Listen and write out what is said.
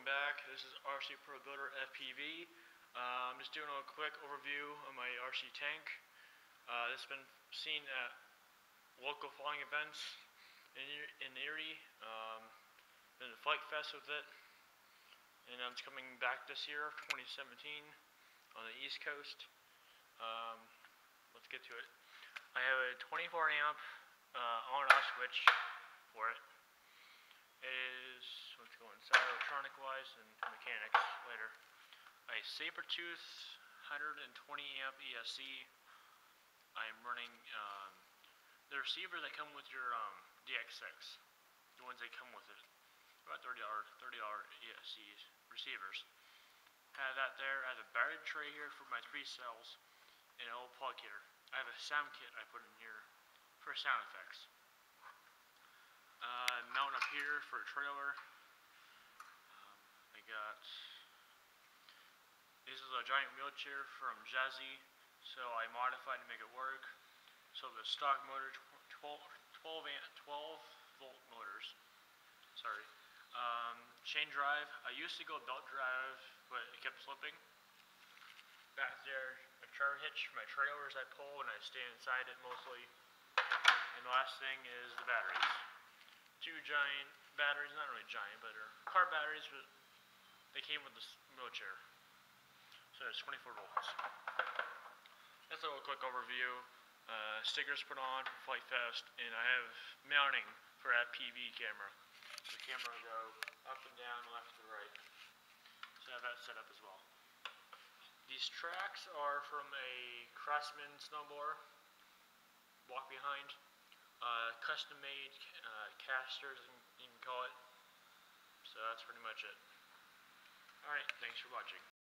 back. This is RC Pro Builder FPV. I'm just doing a quick overview of my RC tank. This has been seen at local flying events in Erie. Been to Flight Fest with it, and it's coming back this year, 2017, on the East Coast. Let's get to it. I have a 24 amp on-off switch for it. It is, let's go inside electronic wise and mechanics later. A Sabertooth 120 amp ESC. I'm running the receiver that come with your DX6, the ones that come with it, about $30 ESC receivers. Have that there. I have a battery tray here for my 3 cells and an old plug here. I have a sound kit I put in here for sound effects. Mount up here for a trailer. I got, this is a giant wheelchair from Jazzy, so I modified to make it work. So the stock motor, 12 volt motors. Sorry. Chain drive. I used to go belt drive, but it kept slipping. Back there, a charter hitch for my trailers I pull and I stay inside it mostly. And the last thing is the batteries. 2 giant batteries, not really giant, but they're car batteries, but they came with this wheelchair. So it's 24 volts. That's a little quick overview. Stickers put on for Flight Fest, and I have mounting for that PV camera. The camera will go up and down, left to right. So I have that set up as well. These tracks are from a Craftsman snowboard, walk behind. Custom made casters, you can call it. So that's pretty much it. Alright, thanks for watching.